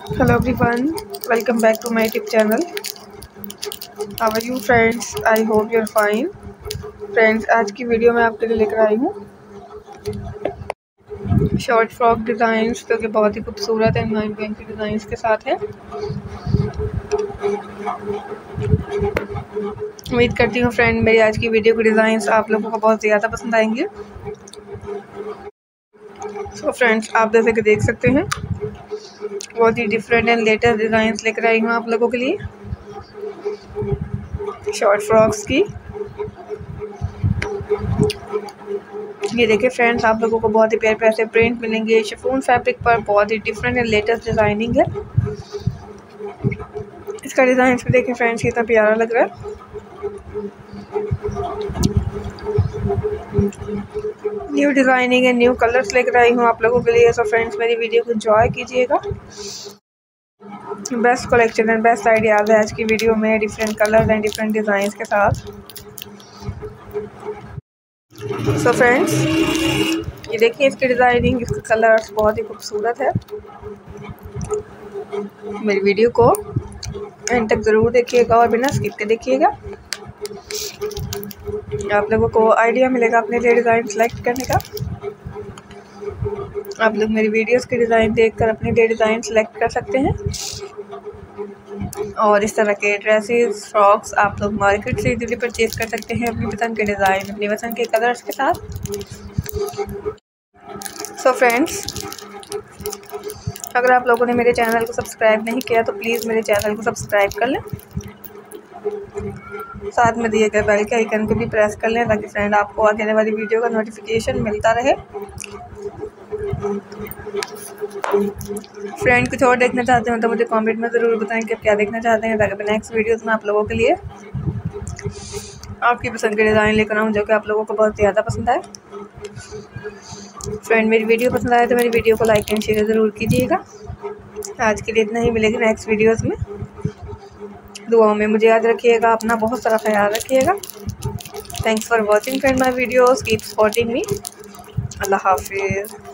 Hello everyone, welcome back to my YouTube channel. How are you friends? I hope you're fine. Friends, आज की video में आपके लिए लेकर आई हूँ शॉर्ट फ्रॉक डिज़ाइंस जो कि बहुत ही खूबसूरत है, माइंड ब्लोइंग की डिज़ाइंस के साथ है। उम्मीद करती हूँ फ्रेंड मेरी आज की वीडियो की डिज़ाइंस आप लोगों को बहुत ज़्यादा पसंद आएंगे। सो फ्रेंड्स, आप जैसे कि देख सकते हैं बहुत ही डिफरेंट एंड लेटेस्ट डिज़ाइंस लेकर आई हूँ आप लोगों के लिए शॉर्ट फ्रॉक्स की। ये देखिए फ्रेंड्स, आप लोगों को बहुत ही प्यारे प्यारे से प्रिंट मिलेंगे शिफॉन फैब्रिक पर, बहुत ही डिफरेंट एंड लेटेस्ट डिज़ाइनिंग है। इसका डिज़ाइन भी देखिए फ्रेंड्स कितना प्यारा लग रहा है। New designing and new colours लेकर आई हूँ आप लोगों के लिए। सो फ्रेंड्स, मेरी वीडियो को एंजॉय कीजिएगा। Best collection and best ideas है आज की वीडियो में, different colours and different designs के साथ। सो फ्रेंड्स, ये देखिए इसकी डिज़ाइनिंग, इसके कलर्स बहुत ही खूबसूरत है। मेरी वीडियो को एंड तक ज़रूर देखिएगा और बिना स्किप के देखिएगा। आप लोगों को आइडिया मिलेगा अपने लिए डिज़ाइन सेलेक्ट करने का। आप लोग मेरी वीडियोस की डिज़ाइन देखकर अपने लिए डिज़ाइन सेलेक्ट कर सकते हैं और इस तरह के ड्रेसेस फ्रॉक्स आप लोग मार्केट से इजीली परचेज कर सकते हैं अपनी पसंद के डिज़ाइन, अपनी पसंद के कलर्स के साथ। सो फ्रेंड्स, अगर आप लोगों ने मेरे चैनल को सब्सक्राइब नहीं किया तो प्लीज़ मेरे चैनल को सब्सक्राइब कर लें, साथ में दिए गए बेल के आइकन को भी प्रेस कर लें ताकि फ्रेंड आपको आगे आने वाली वीडियो का नोटिफिकेशन मिलता रहे। फ्रेंड कुछ और देखना चाहते हो तो मुझे कमेंट में ज़रूर बताएं कि आप क्या देखना चाहते हैं ताकि मैं नेक्स्ट वीडियोस में आप लोगों के लिए आपकी पसंद के डिज़ाइन लेकर आऊँ जो कि आप लोगों को बहुत ज़्यादा पसंद आए। फ्रेंड, मेरी वीडियो पसंद आए तो मेरी वीडियो को लाइक एंड शेयर ज़रूर कीजिएगा। आज के लिए इतना ही, मिलेगी नेक्स्ट वीडियोस में। दुआओं में मुझे याद रखिएगा, अपना बहुत सारा ख्याल रखिएगा। Thanks for watching friend my videos, keep supporting me. अल्लाह हाफिज़।